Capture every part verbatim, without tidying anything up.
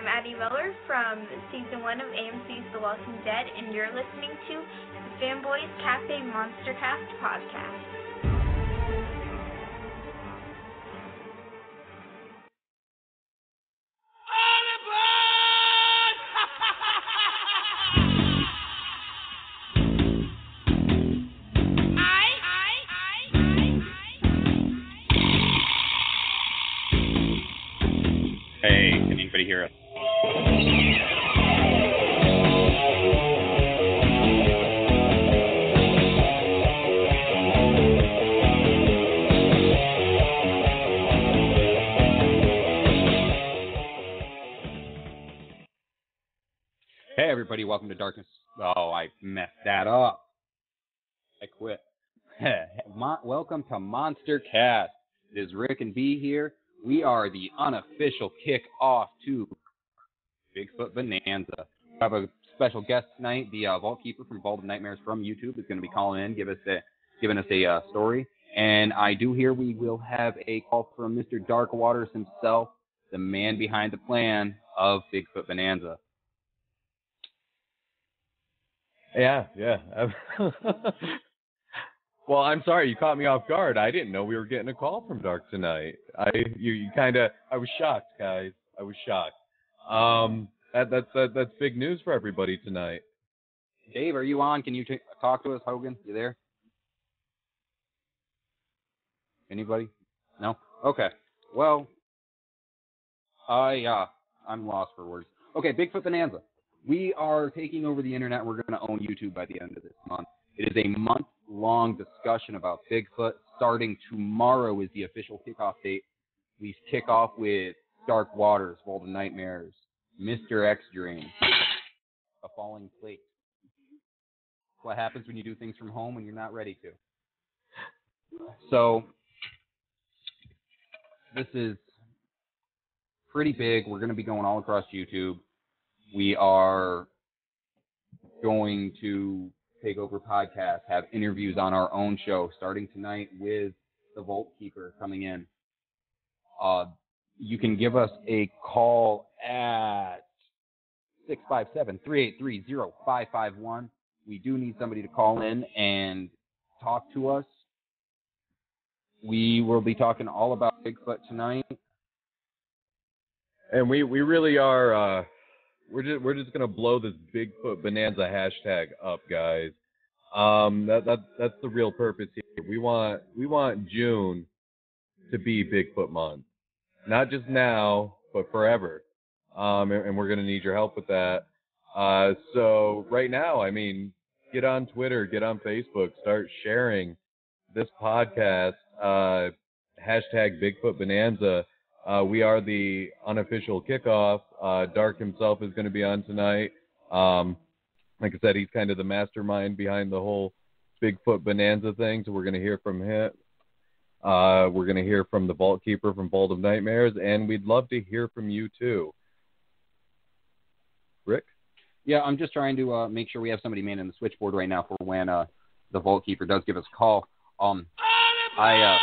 I'm Addie Miller from Season one of A M C's The Walking Dead, and you're listening to the Fanboys Cafe Monstercast podcast. Hey, can anybody hear us? Hey, everybody, welcome to Darkness. Oh, I messed that up. I quit. Mon- welcome to Monster Cast. It is Rick and B here. We are the unofficial kick-off to Bigfoot Bonanza. We have a special guest tonight. The uh, Vault Keeper from Vault of Nightmares from YouTube is going to be calling in, give us a, giving us a uh, story. And I do hear we will have a call from Mister Dark Waters himself, the man behind the plan of Bigfoot Bonanza. Yeah, yeah. Well, I'm sorry, you caught me off guard. I didn't know we were getting a call from Dark tonight. I, you, you kind of, I was shocked, guys. I was shocked. Um, that, that's that, that's big news for everybody tonight. Dave, are you on? Can you t- talk to us, Hogan? You there? Anybody? No? Okay. Well, I, uh, I'm lost for words. Okay, Bigfoot Bonanza. We are taking over the internet. We're going to own YouTube by the end of this month. It is a month-long discussion about Bigfoot. Starting tomorrow is the official kickoff date. We kick off with Dark Waters, Vault of Nightmares, Mister X-Drain, A Falling Plate. What happens when you do things from home when you're not ready to. So, this is pretty big. We're going to be going all across YouTube. We are going to take over podcasts, have interviews on our own show starting tonight with the Vault Keeper coming in. Uh, you can give us a call at six five seven, three eight three, zero five five one. We do need somebody to call in and talk to us. We will be talking all about Bigfoot tonight. And we, we really are, uh, we're just, we're just going to blow this Bigfoot Bonanza hashtag up, guys. Um, that, that, that's the real purpose here. We want, we want June to be Bigfoot month. Not just now, but forever. Um, and, and we're going to need your help with that. Uh, so right now, I mean, get on Twitter, get on Facebook, start sharing this podcast, uh, hashtag Bigfoot Bonanza. Uh, we are the unofficial kickoff. Uh, Dark himself is going to be on tonight. Um, like I said, he's kind of the mastermind behind the whole Bigfoot Bonanza thing. So we're going to hear from him. Uh, we're going to hear from the Vault Keeper from Vault of Nightmares, and we'd love to hear from you too. Rick? Yeah, I'm just trying to uh, make sure we have somebody manning the switchboard right now for when uh, the Vault Keeper does give us a call. Um, I, uh,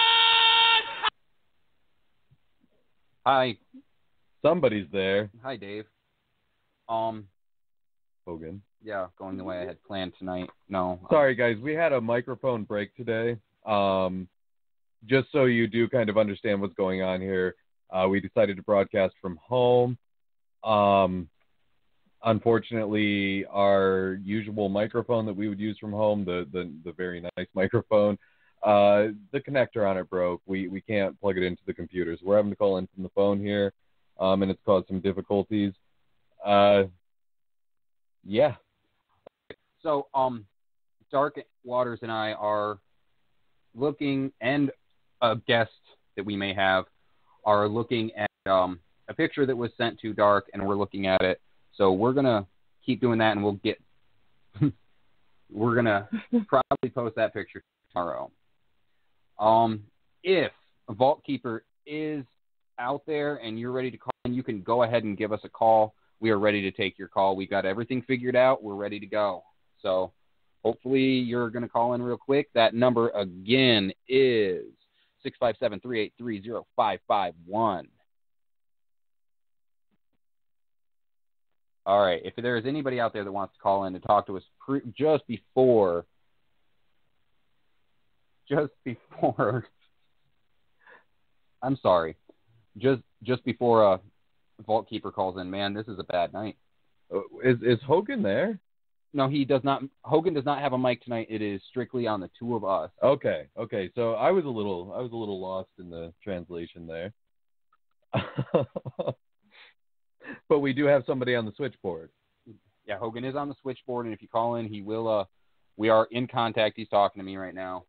hi. Somebody's there. Hi, Dave. Um, Hogan. Yeah, going the way I had planned tonight. No. Sorry, guys. We had a microphone break today. Um, just so you do kind of understand what's going on here, uh, we decided to broadcast from home. Um, unfortunately, our usual microphone that we would use from home, the the, the very nice microphone, uh, the connector on it broke. We we can't plug it into the computer, so we're having to call in from the phone here, um, and it's caused some difficulties. Uh, yeah. So, um, Dark Waters and I are looking, and a guest that we may have, are looking at um, a picture that was sent to Dark, and we're looking at it. So we're going to keep doing that, and we'll get, we're going to probably post that picture tomorrow. Um, if a Vault Keeper is out there and you're ready to call in, you can go ahead and give us a call. We are ready to take your call. We got everything figured out. We're ready to go. So hopefully you're going to call in real quick. That number again is six five seven, three eight three, zero five five one. All right. If there is anybody out there that wants to call in to talk to us pre- just before, just before, I'm sorry, just just before a Vault Keeper calls in, man, this is a bad night. Is is Hogan there? No, he does not. Hogan does not have a mic tonight. It is strictly on the two of us. Okay, okay. So I was a little, I was a little lost in the translation there. But we do have somebody on the switchboard. Yeah, Hogan is on the switchboard, and if you call in, he will. Uh, we are in contact. He's talking to me right now.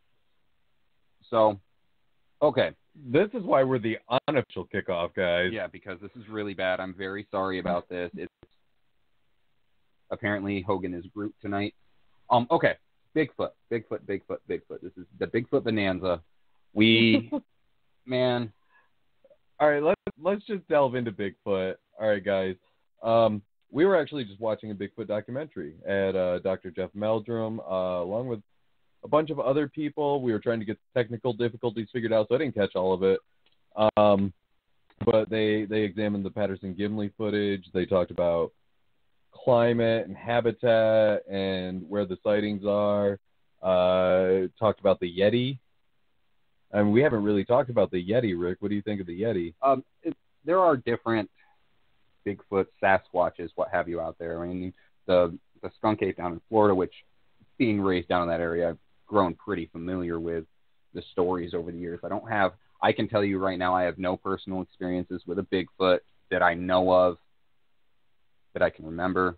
So, okay. This is why we're the unofficial kickoff, guys. Yeah, because this is really bad. I'm very sorry about this. It's apparently Hogan is Groot tonight. Um, okay, Bigfoot, Bigfoot, Bigfoot, Bigfoot. This is the Bigfoot Bonanza. We, man. All right, let's let's just delve into Bigfoot. All right, guys. Um, we were actually just watching a Bigfoot documentary at uh, Doctor Jeff Meldrum, uh, along with a bunch of other people. We were trying to get technical difficulties figured out, so I didn't catch all of it. Um, but they they examined the Patterson-Gimli footage. They talked about climate and habitat and where the sightings are. Uh, talked about the Yeti. I mean, we haven't really talked about the Yeti, Rick. What do you think of the Yeti? Um, it, there are different Bigfoot, Sasquatches, what have you out there. I mean, the the skunk ape down in Florida, which being raised down in that area, I've grown pretty familiar with the stories over the years. I don't have, I can tell you right now, I have no personal experiences with a Bigfoot that I know of, that I can remember.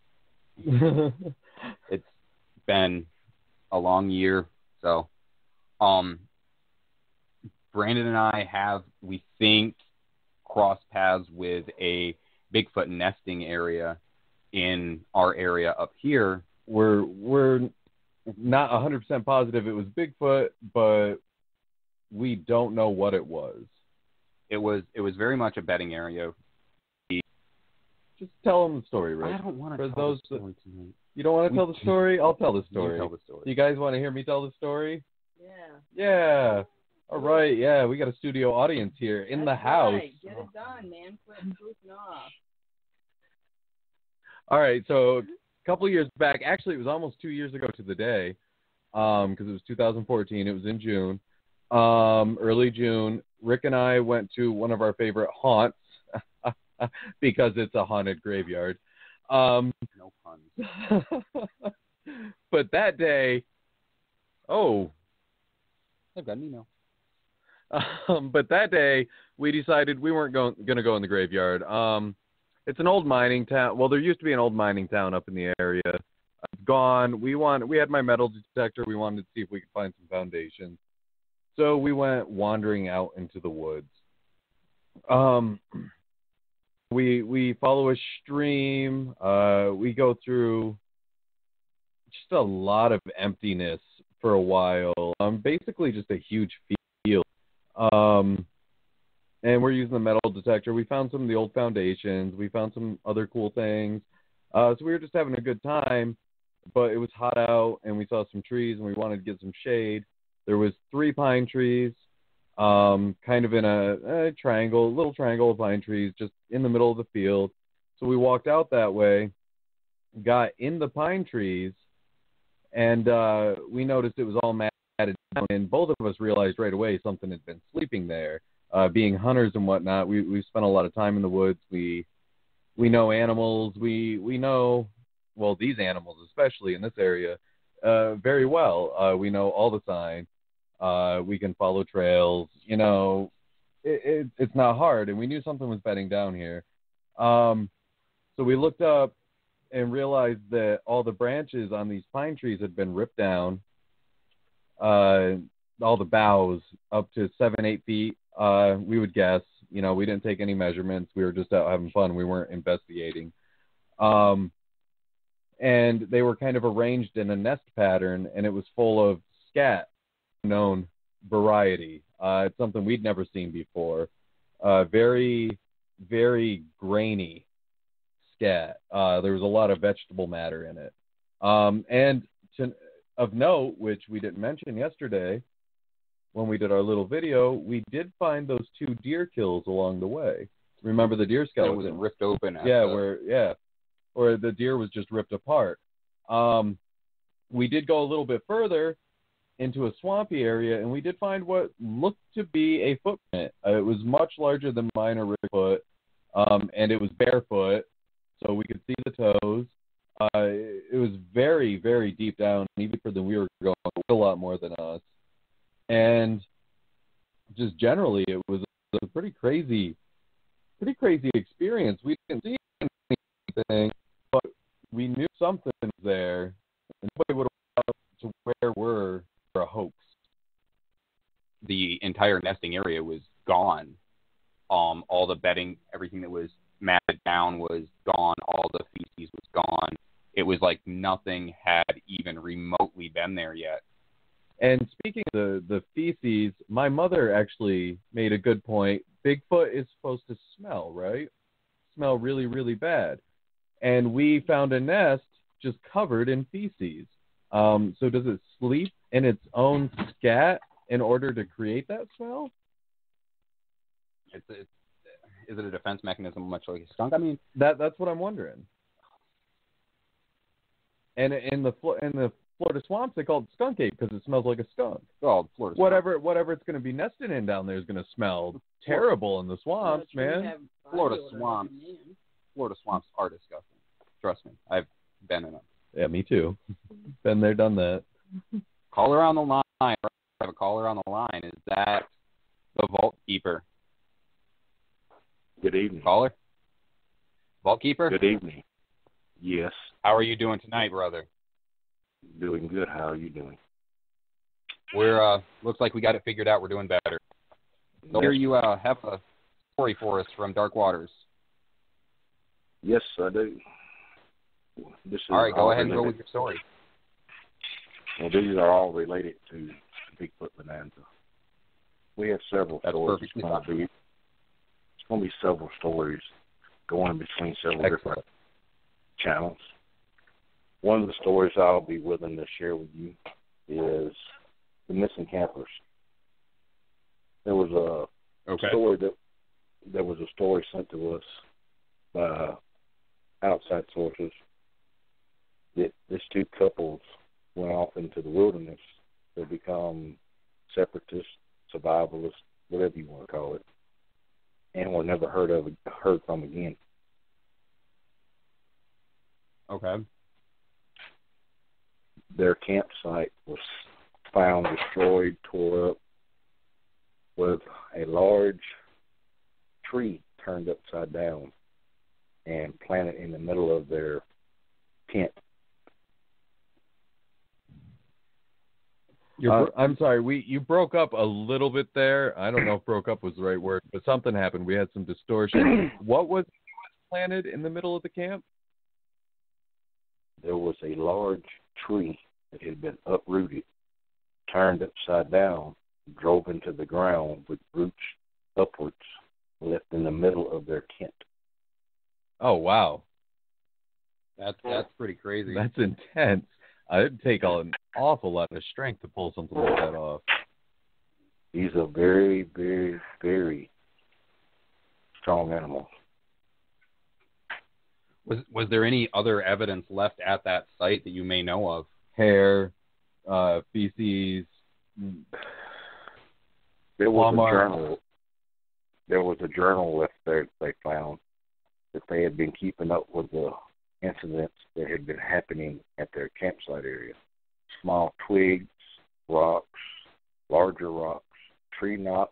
It's been a long year, so um, Brandon and I have, we think, crossed paths with a Bigfoot nesting area in our area up here. We're we're not one hundred percent positive it was Bigfoot, but we don't know what it was. It was it was very much a bedding area. Just tell them the story, Rick. I don't want to For tell those the story tonight. You don't want to We tell the story? I'll tell the story. You tell the story. You guys want to hear me tell the story? Yeah. Yeah. All right. Yeah, we got a studio audience here in That's the house. Right. Get it done, man. Quit goofing off. All right. So a couple of years back, actually, it was almost two years ago to the day, um, because it was two thousand fourteen. It was in June, um, early June. Rick and I went to one of our favorite haunts because it's a haunted graveyard. Um, no puns. But that day, oh, I've got an email. Um, but that day, we decided we weren't going going to go in the graveyard. Um, it's an old mining town. Well, there used to be an old mining town up in the area. It's gone. We want. We had my metal detector. We wanted to see if we could find some foundations. So we went wandering out into the woods. Um, we we follow a stream. Uh, we go through just a lot of emptiness for a while. Um, basically just a huge field. Um, and we're using the metal detector. We found some of the old foundations. We found some other cool things. Uh, so we were just having a good time, but it was hot out, and we saw some trees, and we wanted to get some shade. There was three pine trees, um, kind of in a, a triangle, little triangle of pine trees, just in the middle of the field. So we walked out that way, got in the pine trees, and uh, we noticed it was all matted down, and both of us realized right away something had been sleeping there. Uh, being hunters and whatnot, we we spent a lot of time in the woods. We we know animals. We we know, well, these animals, especially in this area, uh, very well. Uh, we know all the signs. Uh, we can follow trails. You know, it, it, it's not hard, and we knew something was bedding down here. Um, so we looked up and realized that all the branches on these pine trees had been ripped down. Uh, all the boughs up to seven, eight feet. Uh, we would guess. You know, we didn't take any measurements. We were just out having fun. We weren't investigating. Um, and they were kind of arranged in a nest pattern, and it was full of scat, known variety. Uh, it's something we'd never seen before. Uh, very, very grainy scat. Uh, there was a lot of vegetable matter in it. Um, and to, of note, which we didn't mention yesterday, when we did our little video, we did find those two deer kills along the way. Remember the deer skeleton? It was ripped open. Yeah, the... where yeah, or the deer was just ripped apart. Um, we did go a little bit further into a swampy area, and we did find what looked to be a footprint. Uh, it was much larger than mine or Rick's foot, um, and it was barefoot, so we could see the toes. Uh, it was very, very deep down, even for the we were going a lot more than us. And just generally, it was a pretty crazy, pretty crazy experience. We didn't see anything, but we knew something was there, and nobody would have to where we're a hoax. The entire nesting area was gone. Um, all the bedding, everything that was matted down was gone. All the feces was gone. It was like nothing had even remotely been there yet. And speaking of the, the feces, my mother actually made a good point. Bigfoot is supposed to smell, right? Smell really, really bad. And we found a nest just covered in feces. Um, so does it sleep in its own scat in order to create that smell? It's, it's, is it a defense mechanism much like a skunk? I mean, that that's what I'm wondering. And in the in the Florida swamps, they call it skunk ape because it smells like a skunk. Oh, Florida whatever swamp. whatever it's going to be nested in down there is going to smell terrible in the swamps, man. Florida swamps. Florida swamps are disgusting. Trust me, I've been in them. Yeah, me too. Been there, done that. Caller on the line. I have a caller on the line. Is that the Vault Keeper? Good evening. Caller? Vault Keeper? Good evening. Yes. How are you doing tonight, brother? Doing good. How are you doing? We're, uh, looks like we got it figured out. We're doing better. So here you uh, have a story for us from Dark Waters. Yes, I do. This is all right, go ahead related. and go with your story. Well, these are all related to Bigfoot Bonanza. We have several That's stories. perfectly It's going to be, it's going to be several stories going between several Excellent. different channels. One of the stories I'll be willing to share with you is the missing campers. There was a Okay. story that there was a story sent to us by outside sources that these two couples went off into the wilderness to become separatists, survivalists, whatever you want to call it, and were never heard of heard from again. Okay. Their campsite was found destroyed, tore up, with a large tree turned upside down and planted in the middle of their tent. You're, uh, I'm sorry, we you broke up a little bit there. I don't know if broke up was the right word, but something happened. We had some distortion. What was planted in the middle of the camp? There was a large tree that had been uprooted, turned upside down, drove into the ground with roots upwards, left in the middle of their tent. Oh, wow. That's that's pretty crazy. That's intense. It'd take an awful lot of strength to pull something like that off. These are very, very, very strong animals. Was was there any other evidence left at that site that you may know of? Hair, uh, feces. There was Walmart. a journal. There was a journal left there that they found that they had been keeping up with the incidents that had been happening at their campsite area. Small twigs, rocks, larger rocks, tree knocks.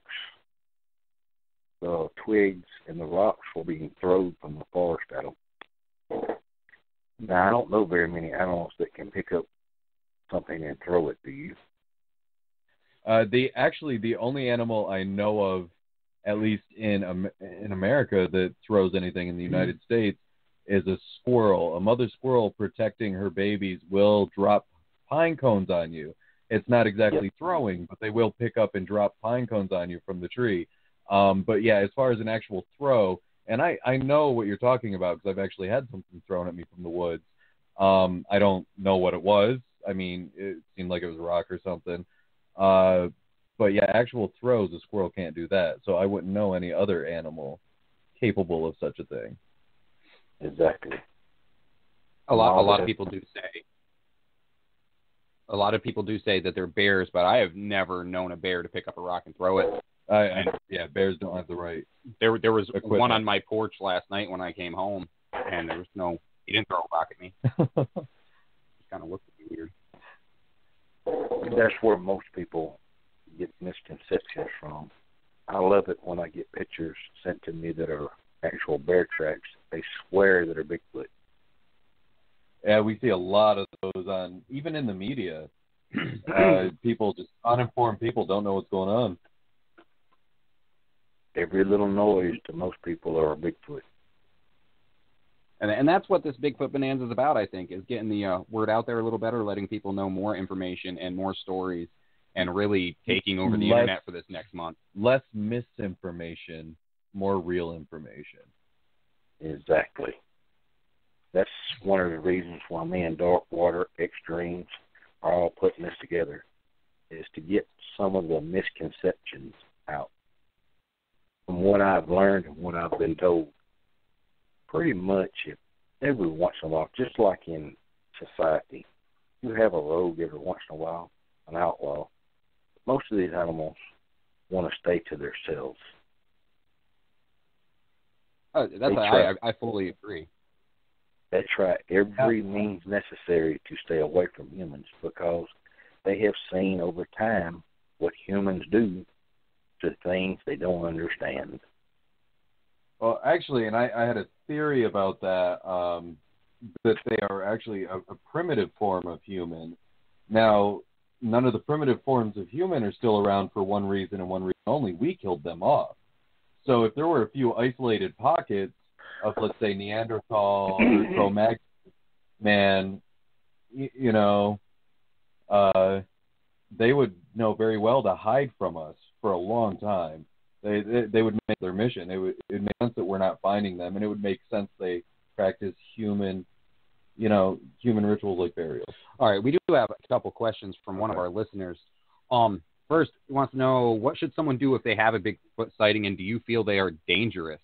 The twigs and the rocks were being thrown from the forest at them. Now, I don't know very many animals that can pick up something and throw it, do you? Uh, the actually the only animal I know of, at least in um, in America, that throws anything in the United mm-hmm. States is a squirrel. A mother squirrel protecting her babies will drop pine cones on you. It's not exactly yep. throwing, but they will pick up and drop pine cones on you from the tree. Um, but yeah, as far as an actual throw, and I, I know what you're talking about because I've actually had something thrown at me from the woods. Um, I don't know what it was. I mean, it seemed like it was a rock or something. Uh, but yeah, actual throws, a squirrel can't do that. So I wouldn't know any other animal capable of such a thing. Exactly. A lot, a All lot the- of people do say. A lot of people do say that they're bears, but I have never known a bear to pick up a rock and throw it. I, I yeah, bears don't have the right. There, there was Equipment. one on my porch last night when I came home, and there was no. He didn't throw a rock at me. He kind of looked at me weird. That's where most people get misconceptions from. I love it when I get pictures sent to me that are actual bear tracks. They swear that are Bigfoot. Yeah, we see a lot of those on, even in the media. Uh, people, just uninformed people, don't know what's going on. Every little noise to most people are a Bigfoot. And and that's what this Bigfoot Bonanza is about, I think, is getting the uh, word out there a little better, letting people know more information and more stories, and really taking over the Less- internet for this next month. Less misinformation, more real information. Exactly. That's one of the reasons why me and Dark Water Extremes are all putting this together, is to get some of the misconceptions out. From what I've learned and what I've been told, pretty much if every once in a while, just like in society, you have a rogue every once in a while, an outlaw. Most of these animals want to stay to themselves. Uh, that's They I, try. I I fully agree. They try every means necessary to stay away from humans because they have seen over time what humans do to things they don't understand. Well, actually, and I, I had a theory about that, um, that they are actually a, a primitive form of human. Now, none of the primitive forms of human are still around for one reason and one reason only. We killed them off. So if there were a few isolated pockets of, let's say, Neanderthal or Cro-Magnon man, you, you know, uh, they would know very well to hide from us for a long time. They, they they would make their mission. It would it would make sense that we're not finding them, and it would make sense they practice human, you know, human rituals like burial. All right, we do have a couple questions from one of our listeners. Um, first, he wants to know, what should someone do if they have a Bigfoot sighting, and do you feel they are dangerous?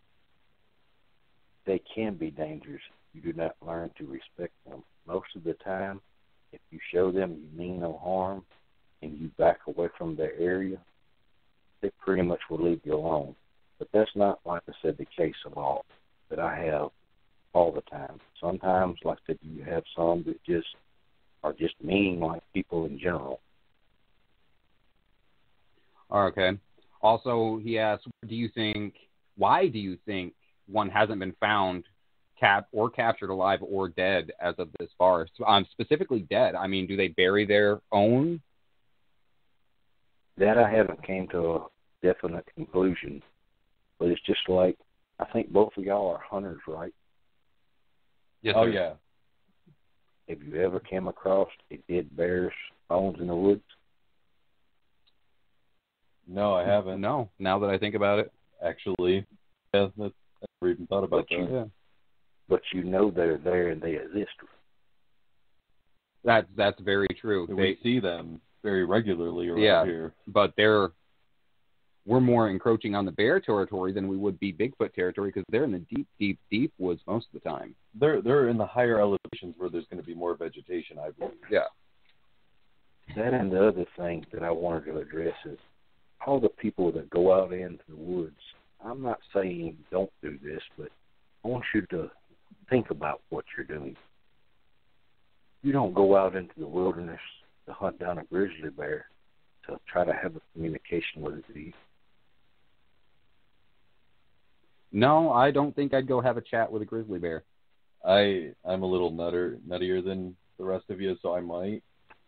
They can be dangerous if you do not learn to respect them. Most of the time, if you show them you mean no harm and you back away from their area, they pretty much will leave you alone. But that's not, like I said, the case of all that I have all the time. Sometimes, like I said, you have some that just are just mean, like people in general. Okay. Also, he asks, do you think, why do you think one hasn't been found cap or captured alive or dead as of this far? Um, specifically dead. I mean, do they bury their own? That I haven't came to a definite conclusion. But it's just like, I think both of y'all are hunters, right? Yes, Oh sir. yeah. Have you ever came across a dead bear's bones in the woods? No, I haven't. No, now that I think about it. Actually, yeah, that's, I never even thought about But you- that. Yeah. But you know they're there and they exist. That's, that's very true. We They, see them very regularly around Yeah. here. but they're, we're more encroaching on the bear territory than we would be Bigfoot territory because they're in the deep, deep, deep woods most of the time. They're they're in the higher elevations where there's going to be more vegetation, I believe. Yeah. That and the other thing that I wanted to address is all the people that go out into the woods. I'm not saying don't do this, but I want you to think about what you're doing. You don't go out into the wilderness to hunt down a grizzly bear to try to have a communication with it. No, I don't think I'd go have a chat with a grizzly bear. I I'm a little nutter nuttier than the rest of you, so I might.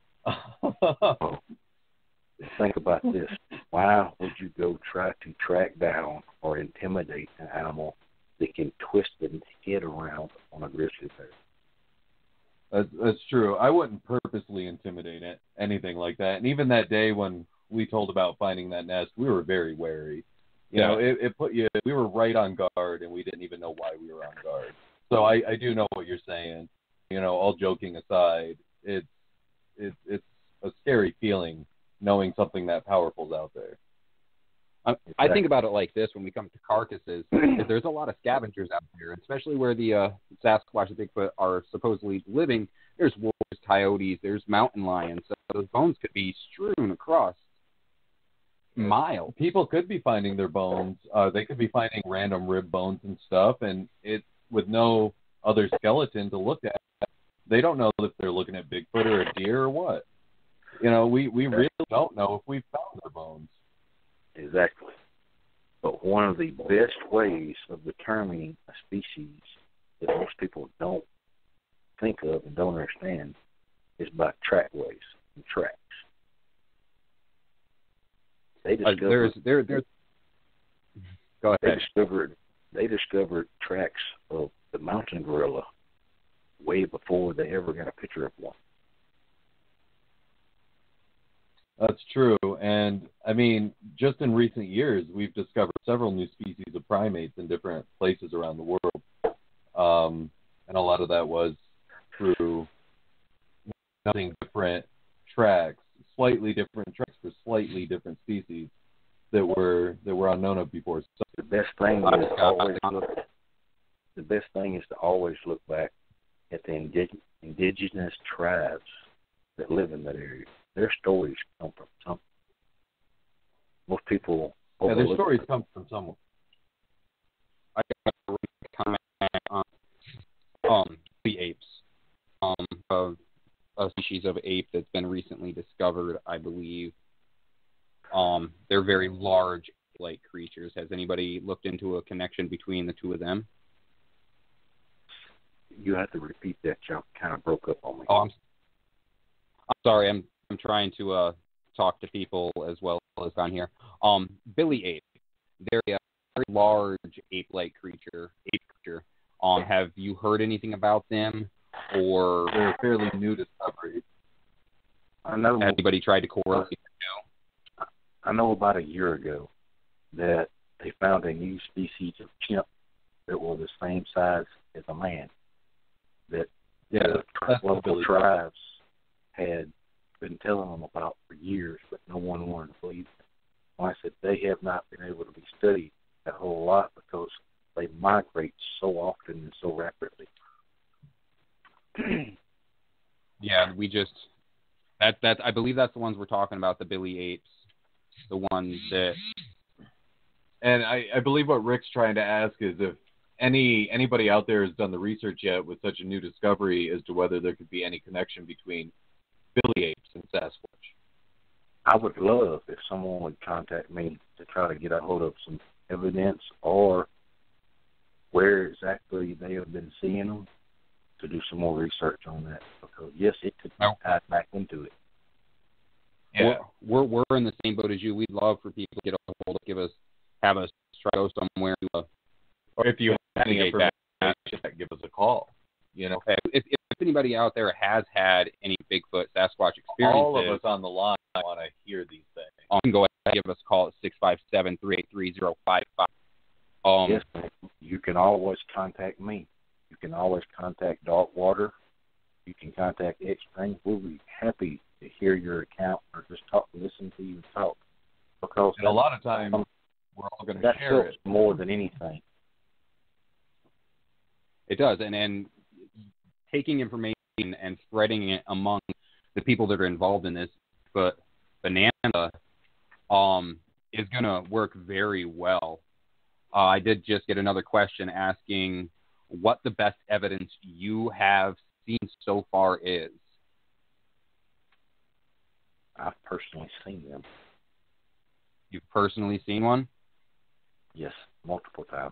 Think about this. Why would you go try to track down or intimidate an animal that can twist its head around on a grizzly bear? That's that's true. I wouldn't purposely intimidate it, anything like that. And even that day when we told about finding that nest, we were very wary. You know, it, it put you. We were right on guard, and we didn't even know why we were on guard. So I, I do know what you're saying. You know, all joking aside, it's it's it's a scary feeling knowing something that powerful's out there. I, I think about it like this when we come to carcasses. Is there's a lot of scavengers out there, especially where the uh, Sasquatch and Bigfoot are supposedly living. There's wolves, coyotes, there's mountain lions. So those bones could be strewn across miles. People could be finding their bones. Uh, they could be finding random rib bones and stuff, and it with no other skeleton to look at. They don't know if they're looking at Bigfoot or a deer or what. You know, we, we really don't know if we've found their bones. Exactly. But one of the best ways of determining a species that most people don't think of and don't understand is by trackways and tracks. They discovered, uh, there's, there, there's, go ahead. They discovered, they discovered tracks of the mountain gorilla way before they ever got a picture of one. That's true. And, I mean, just in recent years, we've discovered several new species of primates in different places around the world. Um, and a lot of that was through nothing different tracks, slightly different tracks for slightly different species that were that were unknown of before. So the best thing is to always look. The best thing is to always look back at the indig- indigenous tribes that live in that area. Their stories come from something. Most people yeah, their overlook stories them. come from someone. I got a comment on um, the apes. Um, of a species of ape that's been recently discovered, I believe. Um, they're very large, like creatures. Has anybody looked into a connection between the two of them? You have to repeat that. You kind of broke up on me. Oh, I'm, I'm sorry. I'm I'm trying to uh, talk to people as well as on here. Um, Billy ape. They're a very large ape-like creature. Ape creature. Um, have you heard anything about them, or They're a fairly new discovery. I know. has anybody tried to correlate? I know about a year ago that they found a new species of chimp that was the same size as a man. That Yeah, the that's what local Billy tribes had been telling them about for years, but no one wanted to believe them. Well, I said they have not been able to be studied a whole lot because they migrate so often and so rapidly. Yeah, we just that that I believe that's the ones we're talking about, the Billy apes, the ones that. And I, I believe what Rick's trying to ask is if any anybody out there has done the research yet with such a new discovery as to whether there could be any connection between Billy apes and Sasquatch. I would love if someone would contact me to try to get a hold of some evidence or where exactly they have been seeing them to do some more research on that. Because, yes, it could be tied back into it. Yeah, we're, we're we're in the same boat as you. We'd love for people to get a hold of, give us, have us try to go somewhere to, uh, Or if you have any navigate that. information, give us a call. You know, if, if anybody out there has had any Bigfoot, Sasquatch experiences, all of us on the line want to hear these things. Um, you can go ahead and give us a call at six five seven, three eight three, zero five five. Um, Yes, you can always contact me. You can always contact Darkwater. You can contact X-Train. We'll be happy to hear your account or just talk, listen to you talk. Because And a lot of times, we're all going to that share helps it. more than anything. It does, and and taking information and spreading it among the people that are involved in this, but Bonanza, um, is going to work very well. Uh, I did just get another question asking what the best evidence you have seen so far is. I've personally seen them. You've personally seen one? Yes, multiple times.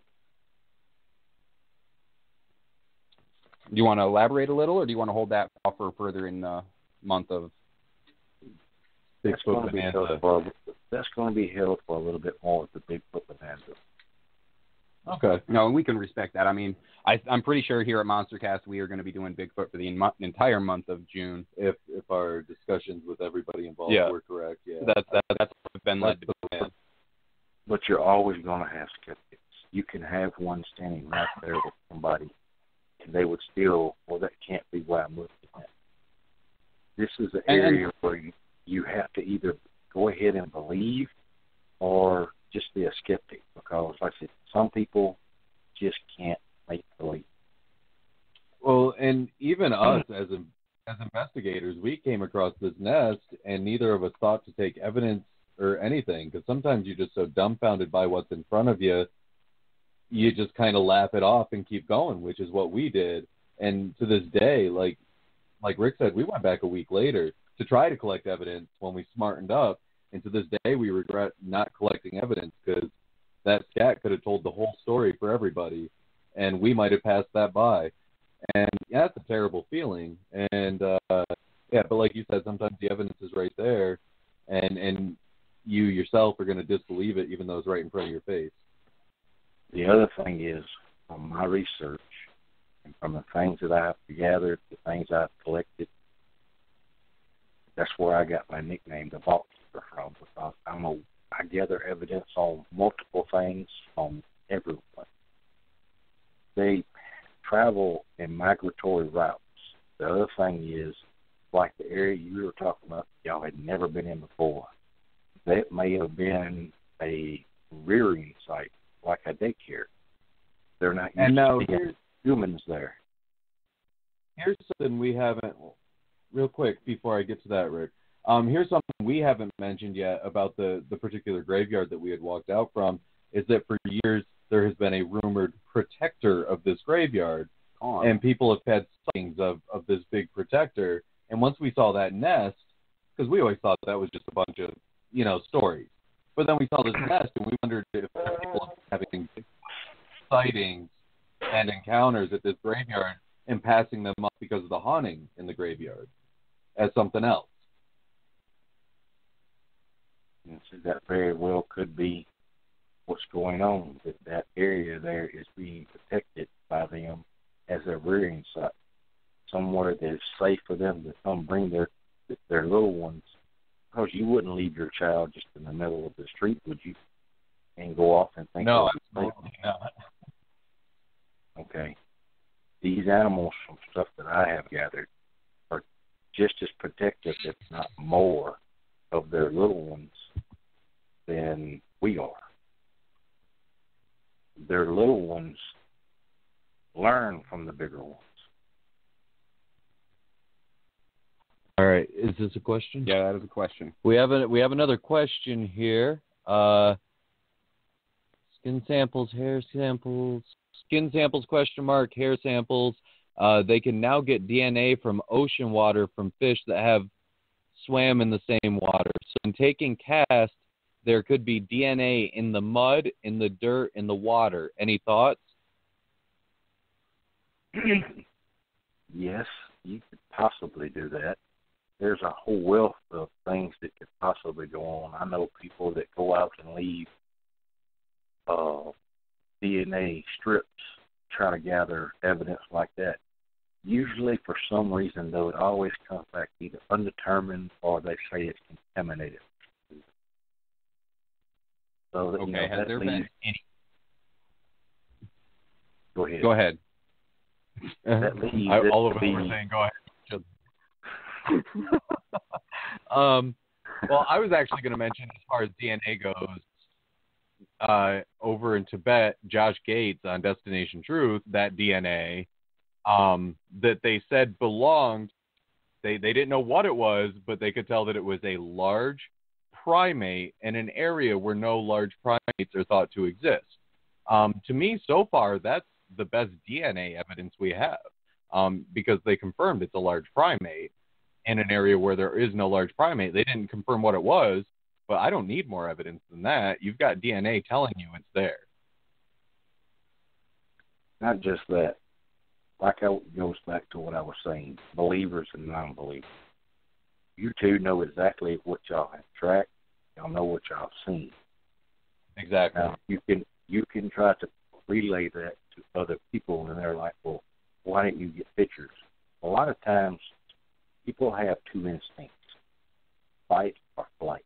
Do you want to elaborate a little, or do you want to hold that for further in the month of That's going Bigfoot to be held Bonanza? for, that's going to be held for a little bit more with the Bigfoot Bonanza. Okay. No, we can respect that. I mean, I, I'm pretty sure here at MonsterCast we are going to be doing Bigfoot for the in, entire month of June. If if our discussions with everybody involved Yeah. were correct, yeah. That's that, that's what's been led to That's the plan. But you're always going to have skeptics. You can have one standing right there with somebody, and they would still, well, that can't be what I'm looking at. This is an And- area where you, you have to either go ahead and believe or just be a skeptic because, like I said, some people just can't make the leap. Well, and even us as a, as investigators, we came across this nest, and neither of us thought to take evidence or anything, because sometimes you're just so dumbfounded by what's in front of you, you just kind of laugh it off and keep going, which is what we did. And to this day, like like Rick said, we went back a week later to try to collect evidence when we smartened up, and to this day we regret not collecting evidence because that scat could have told the whole story for everybody, and we might have passed that by. And yeah, that's a terrible feeling. And uh, yeah, but like you said, sometimes the evidence is right there, and and you yourself are going to disbelieve it even though it's right in front of your face. The other thing is, from my research and from the things that I've gathered, the things I've collected, that's where I got my nickname, the Vault Keeper, from, because I'm a, I gather evidence on multiple things on everyone. They travel in migratory routes. The other thing is, like the area you were talking about, y'all had never been in before. That may have been a rearing site, like a daycare. They're not used and now to seeing humans there. Here's something we haven't, real quick before I get to that, Rick. Um, here's something we haven't mentioned yet about the, the particular graveyard that we had walked out from, is that for years there has been a rumored protector of this graveyard, Oh. and people have had sightings of, of this big protector. And once we saw that nest, because we always thought that was just a bunch of, you know, stories. But then we saw this nest, and we wondered if people are having sightings and encounters at this graveyard and passing them up because of the haunting in the graveyard as something else. And so that very well could be what's going on, that that area there is being protected by them as a rearing site, somewhere that is safe for them to come bring their their little ones. Because you wouldn't leave your child just in the middle of the street, would you? And go off and think, No, oh, absolutely not. Okay. These animals, from stuff that I have gathered, are just as protective, if not more, of their little ones than we are. Their little ones learn from the bigger ones. All right, is this a question? Yeah, that is a question. We have a we have another question here. Uh, skin samples, hair samples, skin samples? Question mark. Hair samples. Uh, they can now get D N A from ocean water from fish that have swam in the same water. So in taking cast, there could be D N A in the mud, in the dirt, in the water. Any thoughts? Yes, you could possibly do that. There's a whole wealth of things that could possibly go on. I know people that go out and leave uh, D N A strips trying to gather evidence like that. Usually, for some reason, though, it always comes back either undetermined or they say it's contaminated. So that, Okay, you know, has that there leaves, been any? Go ahead. Go ahead. That leaves I, it all to of us be, were saying, go ahead. um, well, I was actually going to mention, as far as D N A goes, uh, over in Tibet, Josh Gates on Destination Truth, that D N A um, that they said belonged, they, they didn't know what it was, but they could tell that it was a large primate in an area where no large primates are thought to exist. Um, to me, so far, that's the best D N A evidence we have, um, because they confirmed it's a large primate in an area where there is no large primate. They didn't confirm what it was, but I don't need more evidence than that. You've got D N A telling you it's there. not just that. Like I goes back to what I was saying, believers and non-believers. You two know exactly what y'all have tracked. Y'all know what y'all have seen. Exactly. Now, you can you can try to relay that to other people, and they're like, well, why didn't you get pictures? A lot of times, people have two instincts, fight or flight.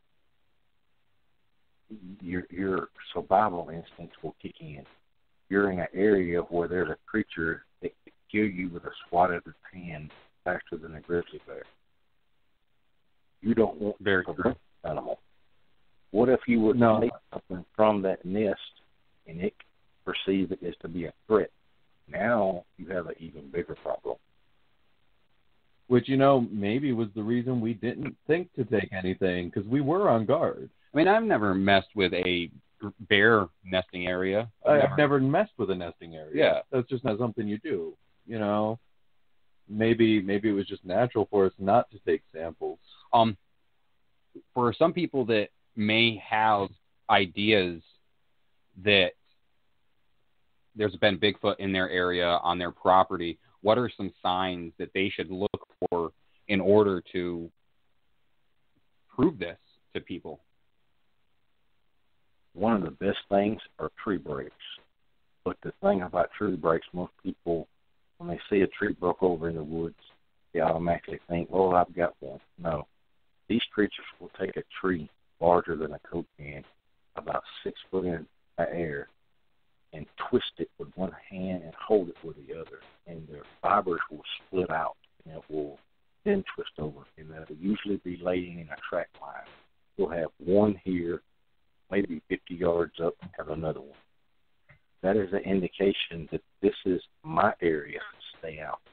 Your, your survival instincts will kick in. You're in an area where there's a creature that can kill you with a swat of its hand faster than a grizzly bear. You don't want Very to true. hurt an animal. What if you were No. to take something from that nest and it perceive it as to be a threat? Now you have an even bigger problem. Which, you know, maybe was the reason we didn't think to take anything, because we were on guard. I mean, I've never messed with a bear nesting area. I've never, never messed with a nesting area. Yeah. That's just not something you do, you know. Maybe maybe it was just natural for us not to take samples. Um, for some people that may have ideas that there's been Bigfoot in their area on their property, what are some signs that they should look for in order to prove this to people? One of the best things are tree breaks. But the thing about tree breaks, most people, when they see a tree broke over in the woods, they automatically think, oh, I've got one. No. These creatures will take a tree larger than a Coke can, about six foot in the air, and twist it with one hand and hold it with the other. And their fibers will split out, and it will then twist over. And they'll usually be laying in a track line. You'll have one here, maybe fifty yards up, and have another one. That is an indication that this is my area. Stay out.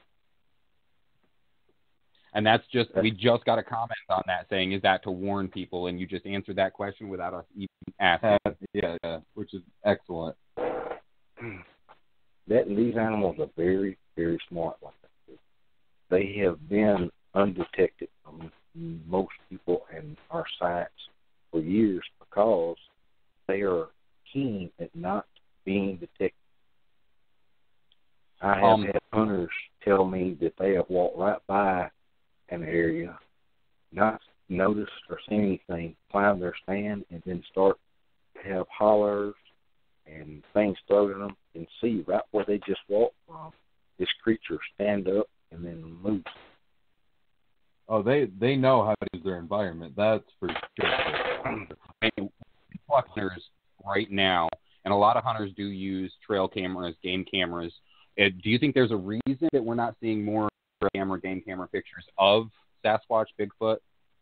And that's just, we just got a comment on that saying, is that to warn people? And you just answered that question without us even asking. Uh, yeah, yeah, which is excellent. That and these animals are very, very smart like that. They have been undetected from most people and our science for years because they are keen at not being detected. I have Um, had hunters tell me that they have walked right by an area, not noticed or seen anything, climb their stand, and then start to have hollers and things thrown at them, and see right where they just walked from, this creature stand up and then move. Oh, they they know how to use their environment. That's for sure. And hunters right now, and a lot of hunters do use trail cameras, game cameras. Uh, do you think there's a reason that we're not seeing more trail camera, game camera pictures of Sasquatch, Bigfoot?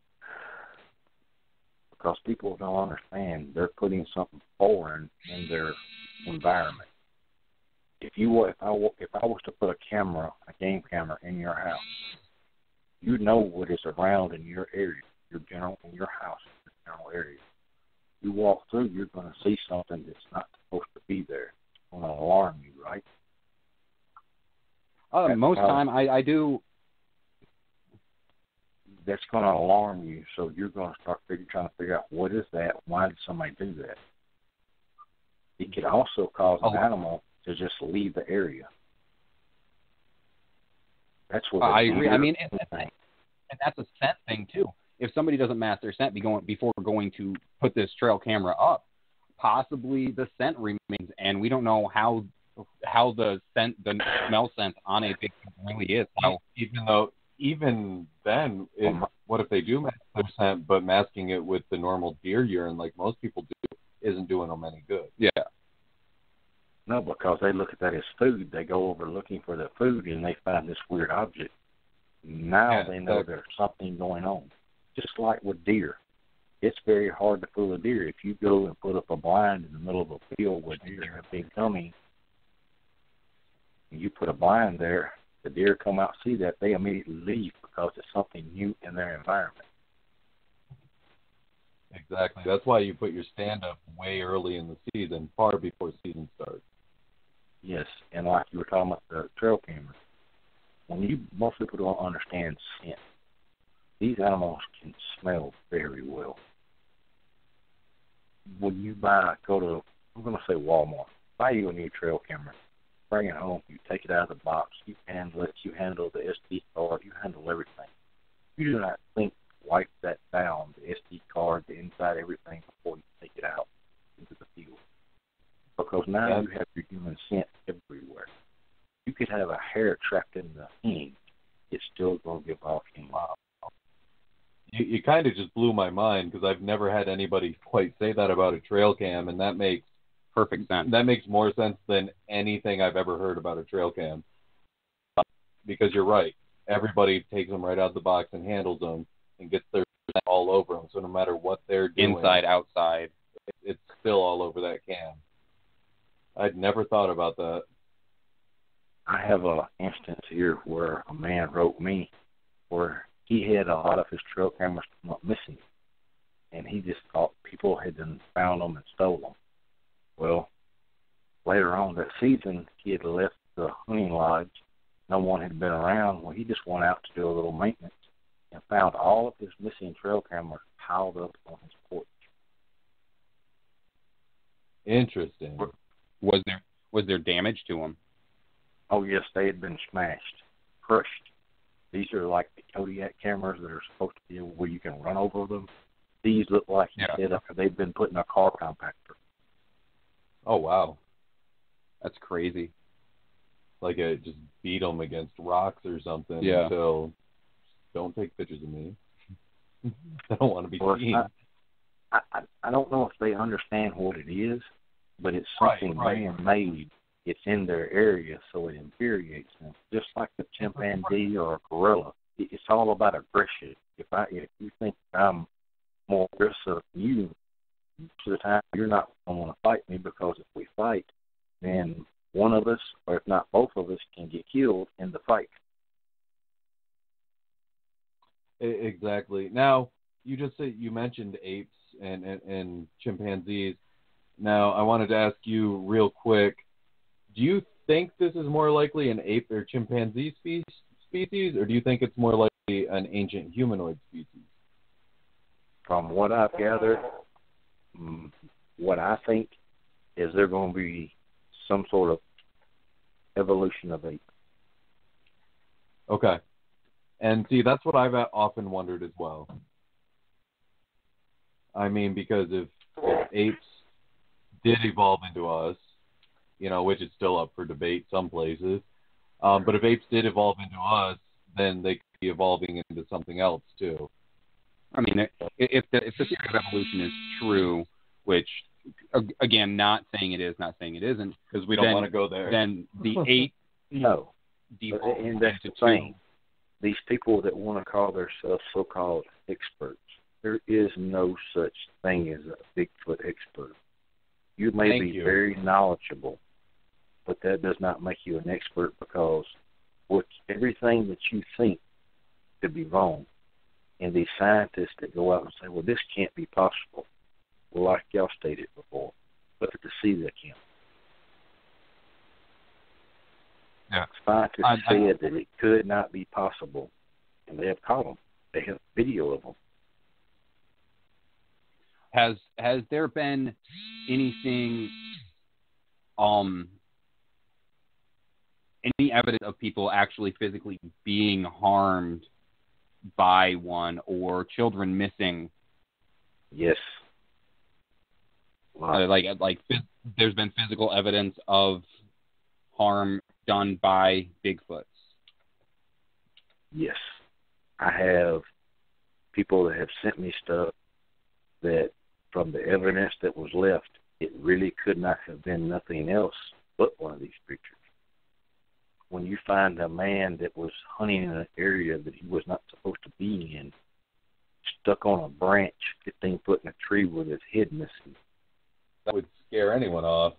Because people don't understand they're putting something foreign in their environment. If you were, if I were, if I was to put a camera, a game camera in your house, you know what is around in your area, your general, in your house, your general area. You walk through, you're going to see something that's not supposed to be there. It's going to alarm you, right? Uh, That's most how- time, I, I do. That's going to alarm you, so you're going to start figure, trying to figure out what is that, why did somebody do that? It could also cause an Oh. animal to just leave the area. That's what I the agree. I deer mean, and, think. and that's a scent thing too. If somebody doesn't mask their scent be going, before going to put this trail camera up, possibly the scent remains, and we don't know how how the scent, the smell sense on a Bigfoot really is. So, Even though, even then, if, what if they do mask their scent, but masking it with the normal deer urine, like most people do, isn't doing them any good? yeah. No, because they look at that as food. They go over looking for the food, and they find this weird object. Now Yeah, they know exactly. there's something going on. Just like with deer. It's very hard to fool a deer. If you go and put up a blind in the middle of a field where deer have been coming, and you put a blind there, the deer come out and see that, they immediately leave because it's something new in their environment. Exactly. That's why you put your stand up way early in the season, far before season starts. Yes, and like you were talking about the trail cameras, when you, most people don't understand scent. These animals can smell very well. When you buy, go to, I'm going to say Walmart, buy you a new trail camera, bring it home, you take it out of the box, you handle it, you handle the S D card, you handle everything. You do not think to wipe that down, the S D card, the inside, everything, before you take it out into the field. Because now Yeah. you have your human scent everywhere. You could have a hair trapped in the hinge, it's still going to give off human. You, you kind of just blew my mind, because I've never had anybody quite say that about a trail cam, and that makes Perfect sense. that makes more sense than anything I've ever heard about a trail cam. Because you're right, everybody takes them right out of the box and handles them and gets their all over them. So no matter what they're doing, inside, outside. it's still all over that cam. I'd never thought about that. I have a instance here where a man wrote me where he had a lot of his trail cameras come up missing, and he just thought people had done found them and stole them. Well, later on that season, he had left the hunting lodge. No one had been around. Well, he just went out to do a little maintenance and found all of his missing trail cameras piled up on his porch. Interesting. Was there was there damage to them? Oh, yes, they had been smashed, crushed. These are like the Kodiak cameras that are supposed to be where you can run over them. These look like Yeah. he said they've been put in a car compactor. Oh, wow. That's crazy. Like it just beat them against rocks or something. Yeah. So don't take pictures of me. I don't want to be Well, seen. I, I, I don't know if they understand what it is, but it's Right, something right. man-made. It's in their area, so it infuriates them. Just like a chimpanzee or a gorilla, it, it's all about aggression. If I, if you think I'm more aggressive than you, most of the time you're not going to want to fight me, because if we fight, then one of us, or if not both of us, can get killed in the fight. E- Exactly. Now, you just said you mentioned apes and, and, and chimpanzees. Now, I wanted to ask you real quick, do you think this is more likely an ape or chimpanzee spe- species, or do you think it's more likely an ancient humanoid species? From what I've gathered, mm, what I think is they're going to be some sort of evolution of ape. Okay. And see, that's what I've often wondered as well. I mean, because if, if apes did evolve into us, you know, which is still up for debate some places, um, but if apes did evolve into us, then they could be evolving into something else too. I mean, i- if the if the theory of evolution is true, which ag- again, not saying it is, not saying it isn't, Because we don't Then- want to go there. then the ape No. devolved And that's into the thing. two. These people that want to call themselves so-called experts, there is no such thing as a Bigfoot expert. You may Thank be you. very knowledgeable, but that does not make you an expert, because what everything that you think could be wrong. And these scientists that go out and say, well, this can't be possible. Well, like y'all stated before, look at the sea they can. Yeah. Scientists I- I- said that it could not be possible, and they have caught them. They have video of them. Has has there been anything, um, any evidence of people actually physically being harmed by one, or children missing? Yes. Wow. Uh, like like phys- there's been physical evidence of harm done by Bigfoots. Yes. I have people that have sent me stuff that, from the evidence that was left, it really could not have been nothing else but one of these creatures. When you find a man that was hunting in an area that he was not supposed to be in, stuck on a branch fifteen foot in a tree with his head missing, That would scare anyone off.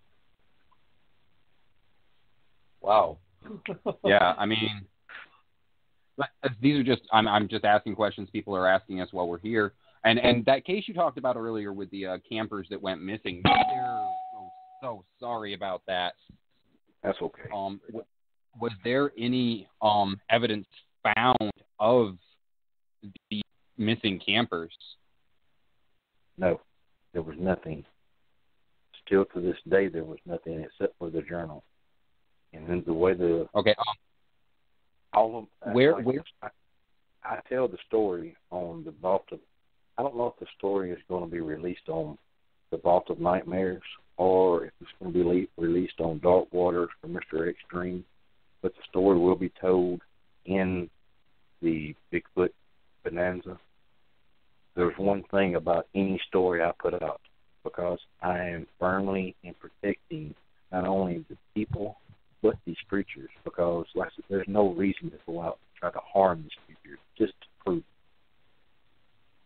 Wow. Yeah, I mean, but these are just I'm I'm just asking questions people are asking us while we're here. And and that case you talked about earlier with the uh, campers that went missing, they're so, so sorry about that. that's okay. Um, w- was there any um evidence found of the missing campers? No, there was nothing. Still to this day, there was nothing except for the journal. And then the way the Okay, um, all of Where- like, where- I, I tell the story on the Vault of. I don't know if the story is going to be released on the Vault of Nightmares, or if it's going to be le- released on Dark Waters for Mister Extreme. But the story will be told in the Bigfoot Bonanza. There's one thing about any story I put out, because I am firmly in protecting not only the people but these creatures, because like I said, there's no reason to go out and try to harm these creatures just to prove.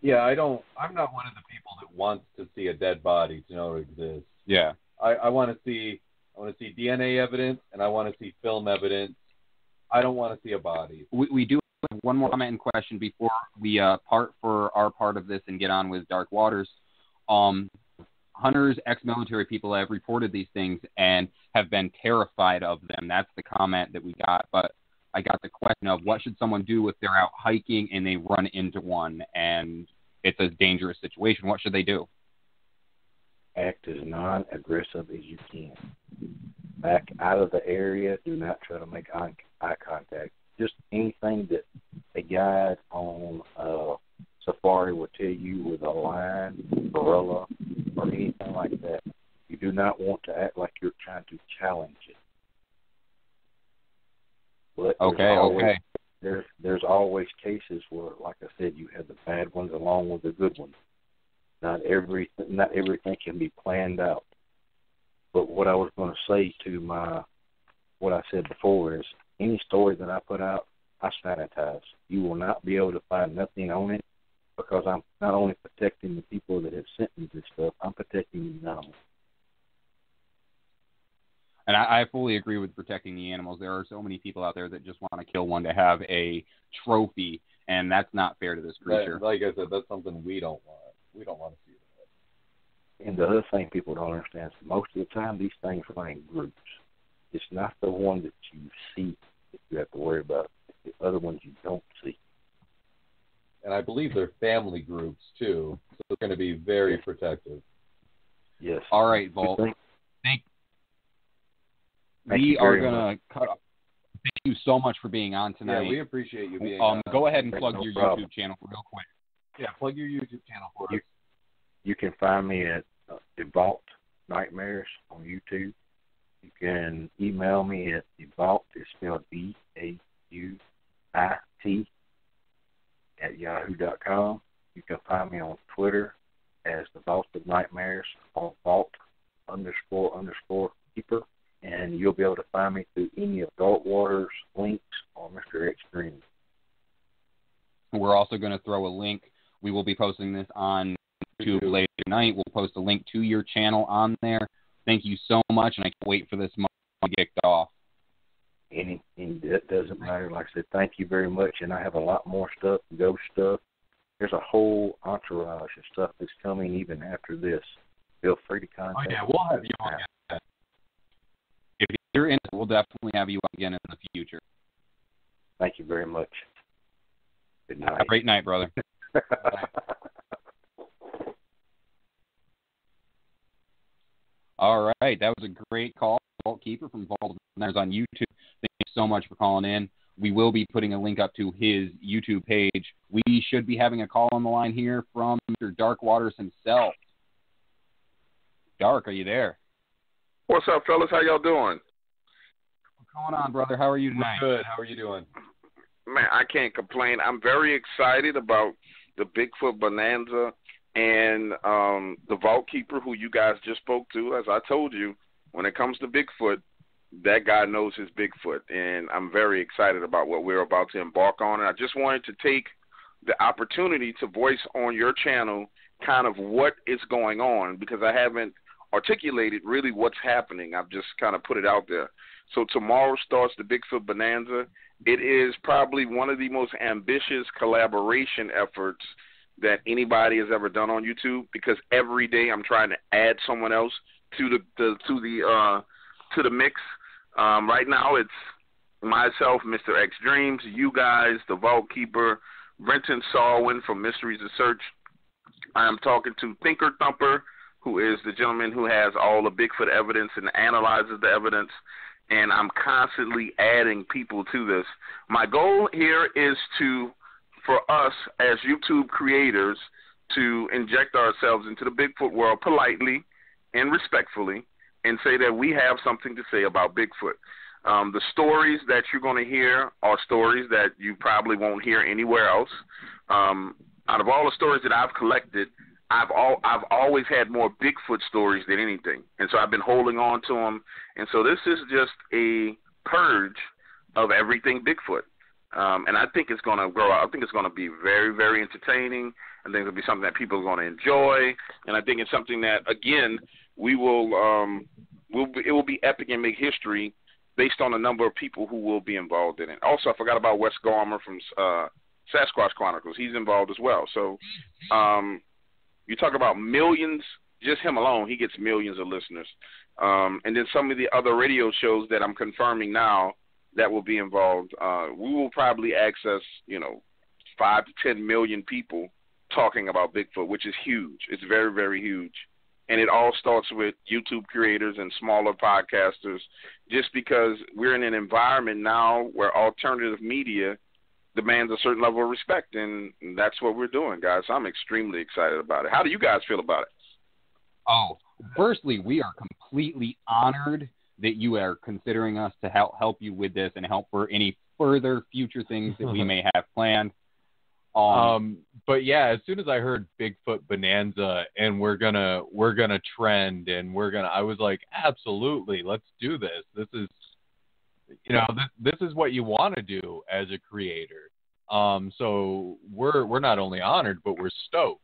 Yeah, I don't. I'm not one of the people that wants to see a dead body to know it exists. Yeah. I, I want to see. I want to see D N A evidence, and I want to see film evidence. I don't want to see a body. We, we do have one more comment and question before we uh, part for our part of this and get on with Dark Waters. Um, hunters, ex-military people have reported these things and have been terrified of them. That's the comment that we got. But I got the question of what should someone do if they're out hiking and they run into one and it's a dangerous situation? What should they do? Act as non-aggressive as you can. Back out of the area. Do not try to make eye, eye contact. Just anything that a guide on uh, safari will tell you with a lion, gorilla, or anything like that. You do not want to act like you're trying to challenge it. But Okay, always, okay. There's, there's always cases where, like I said, you have the bad ones along with the good ones. Not every, not everything can be planned out. But what I was going to say to my, what I said before is, any story that I put out, I sanitize. You will not be able to find nothing on it because I'm not only protecting the people that have sent me this stuff, I'm protecting the animals. And I, I fully agree with protecting the animals. There are so many people out there that just want to kill one to have a trophy, and that's not fair to this creature. That, like I said, that's something we don't want. We don't want to see that. And the other thing people don't understand is most of the time these things run in groups. It's not the one that you see that you have to worry about. It's the other ones you don't see. And I believe they're family groups, too, so they're going to be very yes. protective. Yes. All right, Volt. Thank, Thank, thank we you are very going much. to cut off. Thank you so much for being on tonight. Yeah, we appreciate you being um, on. Go ahead and Thank plug no your problem. YouTube channel real quick. Yeah, plug your YouTube channel for You, us. you can find me at uh, Devault Nightmares on YouTube. You can email me at Devault, it's spelled D A U I T, at yahoo dot com. You can find me on Twitter as the Vault of Nightmares, or Vault underscore underscore keeper. And you'll be able to find me through any of Dark Waters links or Mister Extreme. We're also going to throw a link. We will be posting this on YouTube later tonight. We'll post a link to your channel on there. Thank you so much, and I can't wait for this month to get kicked off. Any, any, that doesn't matter. Like I said, thank you very much. And I have a lot more stuff, ghost stuff. There's a whole entourage of stuff that's coming even after this. Feel free to contact Oh, yeah, me. we'll have you on again. If you're in, we'll definitely have you on again in the future. Thank you very much. Good night. Have a great night, brother. All right, that was a great call. Vault Keeper from Vault of Nightmares on YouTube. Thank you so much for calling in. We will be putting a link up to his YouTube page. We should be having a call on the line here from Mister Dark Waters himself. Dark, are you there? What's up, fellas? How y'all doing? What's going on, brother? How are you tonight? We're good. How are you doing? Man, I can't complain. I'm very excited about the Bigfoot Bonanza and um, the Vault Keeper, who you guys just spoke to. As I told you, when it comes to Bigfoot, that guy knows his Bigfoot, and I'm very excited about what we're about to embark on. And I just wanted to take the opportunity to voice on your channel kind of what is going on, because I haven't articulated really what's happening. I've just kind of put it out there. So tomorrow starts the Bigfoot Bonanza. It is probably one of the most ambitious collaboration efforts that anybody has ever done on YouTube, because every day I'm trying to add someone else to the, the to the uh, to the mix. Um, right now it's myself, Mister X Dreams, you guys, the Vault Keeper, Renton Sarwin from Mysteries of Search. I'm talking to Thinker Thumper, who is the gentleman who has all the Bigfoot evidence and analyzes the evidence, and I'm constantly adding people to this. My goal here is to, for us as YouTube creators, to inject ourselves into the Bigfoot world politely and respectfully and say that we have something to say about Bigfoot. Um, the stories that you're going to hear are stories that you probably won't hear anywhere else. Um, out of all the stories that I've collected, I've all I've always had more Bigfoot stories than anything, and so I've been holding on to them. And so this is just a purge of everything Bigfoot. Um, and I think it's going to grow out. I think it's going to be very, very entertaining. I think it'll be something that people are going to enjoy. And I think it's something that, again, we will, um, will be, it will be epic and make history based on the number of people who will be involved in it. Also, I forgot about Wes Garmer from uh, Sasquatch Chronicles. He's involved as well. So um, you talk about millions, just him alone, he gets millions of listeners. Um, and then some of the other radio shows that I'm confirming now that will be involved, uh, we will probably access, you know, five to ten million people talking about Bigfoot, which is huge. It's very, very huge. And it all starts with YouTube creators and smaller podcasters, just because we're in an environment now where alternative media demands a certain level of respect, and that's what we're doing, guys. I'm extremely excited about it. How do you guys feel about it? Oh, firstly, we are completely honored that you are considering us to help help you with this and help for any further future things that we may have planned. Um, Um, but yeah, as soon as I heard Bigfoot Bonanza and we're gonna we're gonna trend and we're gonna, I was like, absolutely, let's do this. This is, you know, this this is what you want to do as a creator. Um, so we're we're not only honored, but we're stoked.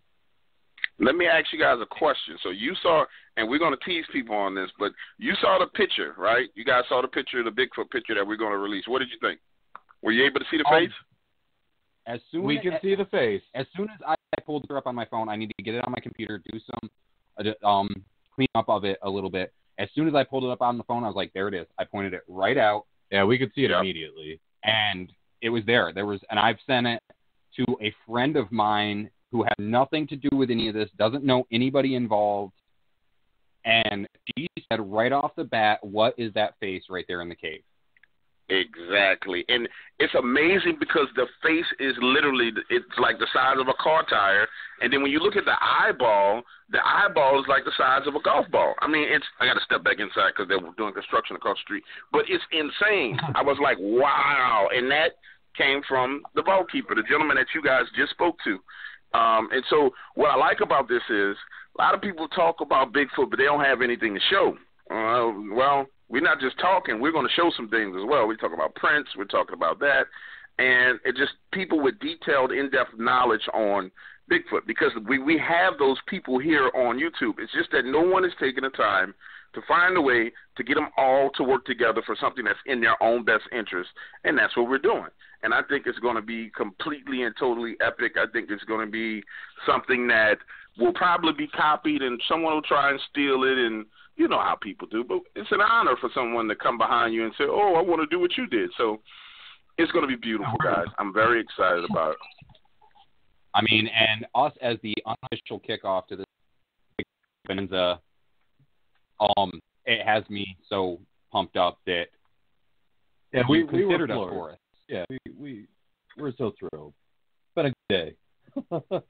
Let me ask you guys a question. So you saw, and we're going to tease people on this, but you saw the picture, right? You guys saw the picture, the Bigfoot picture that we're going to release. What did you think? Were you able to see the Um, face? As soon We as, can see the face. As soon as I pulled it up on my phone, I need to get it on my computer, do some uh, um clean up of it a little bit. As soon as I pulled it up on the phone, I was like, there it is. I pointed it right out, Yeah, we could see it Yep. immediately. and it was there. There was, and I've sent it to a friend of mine who had nothing to do with any of this, doesn't know anybody involved, and she said right off the bat, what is that face right there in the cave? Exactly. And it's amazing because the face is literally, it's like the size of a car tire. And then when you look at the eyeball, the eyeball is like the size of a golf ball. I mean, it's, I got to step back inside because they were doing construction across the street. But it's insane. I was like, wow. And that came from the Vault Keeper, the gentleman that you guys just spoke to. Um, and so what I like about this is a lot of people talk about Bigfoot, but they don't have anything to show. Uh, well, we're not just talking. We're going to show some things as well. We're talking about prints. We're talking about that. And it just people with detailed, in-depth knowledge on Bigfoot, because we, we have those people here on YouTube. It's just that no one is taking the time to find a way to get them all to work together for something that's in their own best interest, and that's what we're doing. And I think it's going to be completely and totally epic. I think it's going to be something that will probably be copied, and someone will try and steal it, and you know how people do. But it's an honor for someone to come behind you and say, oh, I want to do what you did. So it's going to be beautiful, guys. I'm very excited about it. I mean, and us as the unofficial kickoff to this Bonanza, um, it has me so pumped up that Yeah, you we, we were considered us floored. for us. Yeah, we, we we're so thrilled. It's been a good day.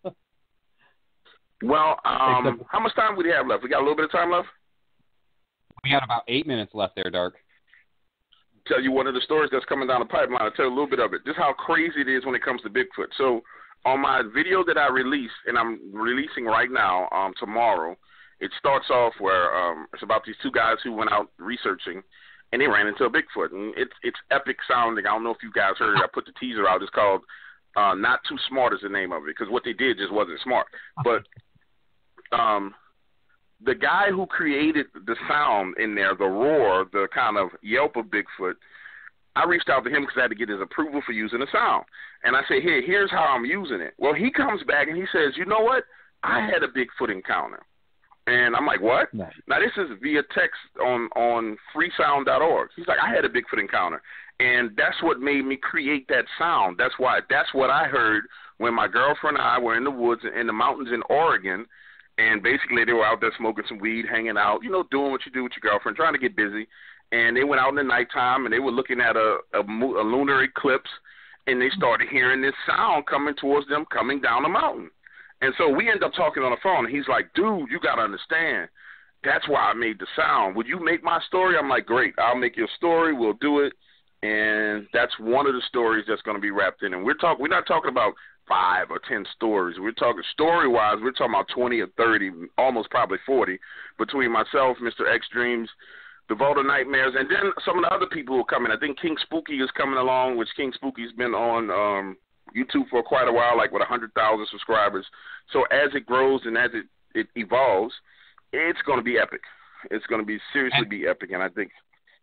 Well, um, Except- how much time do we have left? We got a little bit of time left? We had about eight minutes left there, Dark. Tell you one of the stories that's coming down the pipeline. I'll tell you a little bit of it. Just how crazy it is when it comes to Bigfoot. So on my video that I released, and I'm releasing right now, um, tomorrow, it starts off where um, it's about these two guys who went out researching, and they ran into a Bigfoot. And it's it's epic sounding. I don't know if you guys heard it. I put the teaser out. It's called uh, Not Too Smart is the name of it, because what they did just wasn't smart. But um, the guy who created the sound in there, the roar, the kind of yelp of Bigfoot, I reached out to him because I had to get his approval for using the sound. And I said, here, here's how I'm using it. Well, he comes back and he says, you know what? I had a Bigfoot encounter. And I'm like, what? Nice. Now, this is via text on, on freesound dot org. He's like, I had a Bigfoot encounter. And that's what made me create that sound. That's why. That's what I heard when my girlfriend and I were in the woods in the mountains in Oregon. And basically, they were out there smoking some weed, hanging out, you know, doing what you do with your girlfriend, trying to get busy. And they went out in the nighttime, and they were looking at a, a, a lunar eclipse, and they started hearing this sound coming towards them, coming down the mountain. And so we end up talking on the phone, and he's like, dude, you got to understand, that's why I made the sound. Would you make my story? I'm like, great, I'll make your story. We'll do it. And that's one of the stories that's going to be wrapped in. And we're talking, we're not talking about five or ten stories. We're talking story-wise, we're talking about twenty or thirty, almost probably forty, between myself, Mister X Dreams, the Vault of Nightmares, and then some of the other people who are coming. I think King Spooky is coming along, which King Spooky's been on um, YouTube for quite a while, like with one hundred thousand subscribers. So as it grows and as it, it evolves, it's going to be epic. It's going to be seriously and be epic, and I think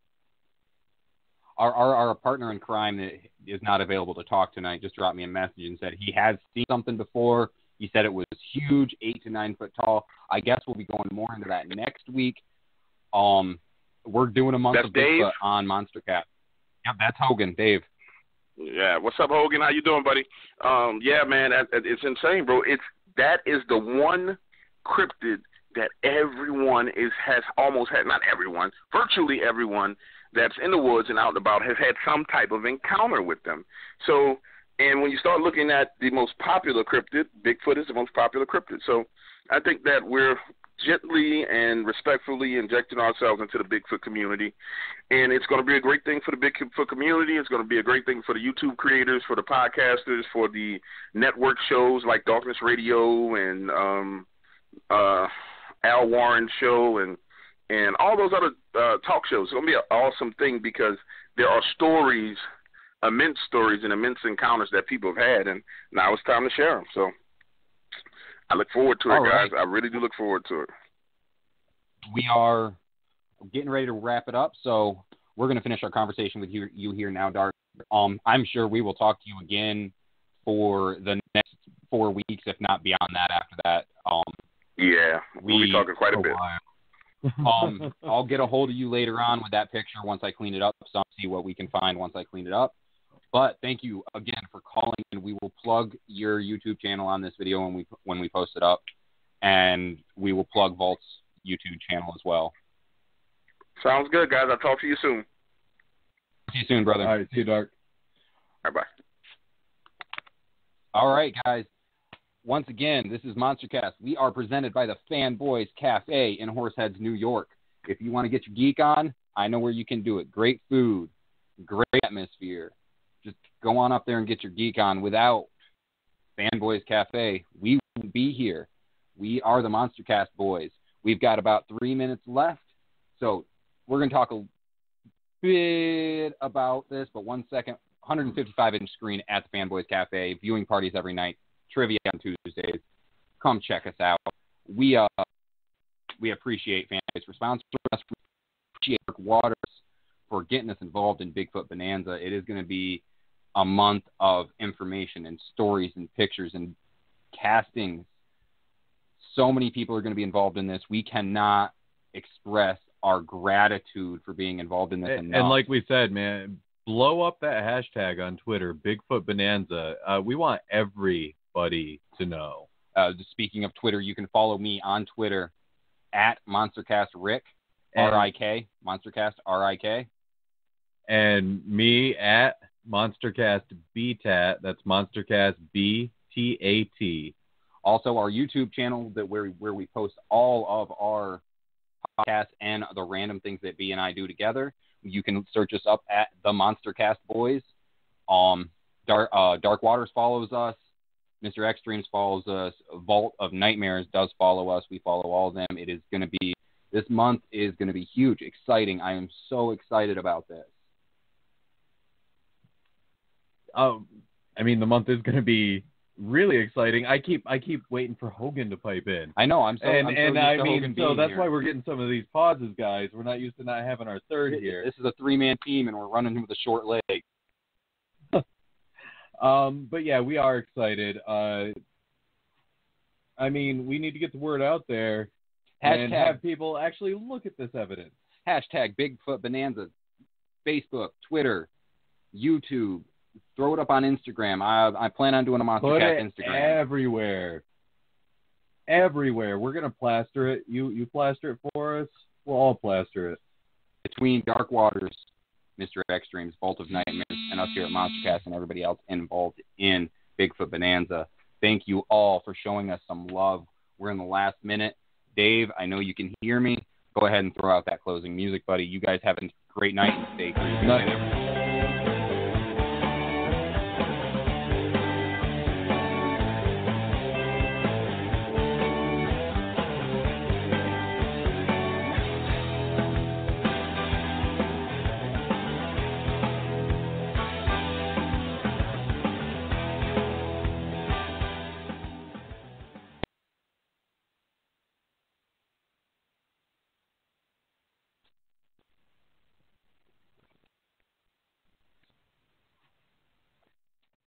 our, our our partner in crime that is not available to talk tonight just dropped me a message and said he has seen something before. He said it was huge, eight to nine foot tall. I guess we'll be going more into that next week. Um, we're doing a month that's of Dave Bigfoot on MonsterCast. Yep, that's Hogan, Dave. Yeah, what's up, Hogan? How you doing, buddy? Um, yeah, man, it's insane, bro. It's that is the one cryptid that everyone is has almost had, not everyone, virtually everyone that's in the woods and out and about has had some type of encounter with them. So, and when you start looking at the most popular cryptid, Bigfoot is the most popular cryptid. So I think that we're gently and respectfully injecting ourselves into the Bigfoot community, and it's going to be a great thing for the Bigfoot community. It's going to be a great thing for the YouTube creators, for the podcasters, for the network shows like Darkness Radio and um, uh, Al Warren Show and and all those other uh, talk shows. It's going to be an awesome thing because there are stories, immense stories and immense encounters that people have had, and now it's time to share them. So I look forward to it, all guys. right. I really do look forward to it. We are getting ready to wrap it up, so we're going to finish our conversation with you, you here now, Dark. Um, I'm sure we will talk to you again for the next four weeks, if not beyond that after that. Um, yeah, we'll we, be talking quite a bit. um, I'll get a hold of you later on with that picture once I clean it up, so I'll see what we can find once I clean it up. But thank you again for calling, and we will plug your YouTube channel on this video when we when we post it up, and we will plug Vault's YouTube channel as well. Sounds good, guys. I'll talk to you soon. See you soon, brother. All right, see you, Dark. Bye bye. All right, guys. Once again, this is MonsterCast. We are presented by the Fanboys Cafe in Horseheads, New York. If you want to get your geek on, I know where you can do it. Great food, great atmosphere. Just go on up there and get your geek on. Without Fanboys Cafe, we wouldn't be here. We are the MonsterCast boys. We've got about three minutes left, so we're going to talk a bit about this, but one second. one hundred fifty-five inch screen at the Fanboys Cafe, viewing parties every night, trivia on Tuesdays. Come check us out. We uh we appreciate Fanboys for sponsoring us. We appreciate Dark Waters for getting us involved in Bigfoot Bonanza. It is going to be a month of information and stories and pictures and castings. So many people are going to be involved in this. We cannot express our gratitude for being involved in this And, enough. and like we said, man, blow up that hashtag on Twitter, Bigfoot Bonanza. Uh, we want everybody to know. Uh, speaking of Twitter, you can follow me on Twitter at MonsterCastRick, And- R I K, MonsterCast, R I K. And me at MonsterCast B T A T. That's MonsterCast B T A T. Also, our YouTube channel that where where we post all of our podcasts and the random things that B and I do together. You can search us up at the MonsterCast Boys. Um, Dark uh, Dark Waters follows us. Mister Extremes follows us. Vault of Nightmares does follow us. We follow all of them. It is going to be this month is going to be huge, exciting. I am so excited about this. Um, I mean, the month is going to be really exciting. I keep I keep waiting for Hogan to pipe in. I know. I'm so and I'm so and used I to mean, Hogan so being that's here. why we're getting some of these pauses, guys. We're not used to not having our third here. This is a three-man team, and we're running with a short leg. Um, but yeah, we are excited. Uh, I mean, we need to get the word out there and Hashtag. have people actually look at this evidence. Hashtag Bigfoot Bonanza, Facebook, Twitter, YouTube. Throw it up on Instagram. I I plan on doing a Put MonsterCast it Instagram. everywhere. Everywhere. We're gonna plaster it. You you plaster it for us. We'll all plaster it. Between Dark Waters, Mister Extremes, Vault of Nightmares, and us here at MonsterCast and everybody else involved in Bigfoot Bonanza, thank you all for showing us some love. We're in the last minute. Dave, I know you can hear me. Go ahead and throw out that closing music, buddy. You guys have a great night and stay tuned. Night.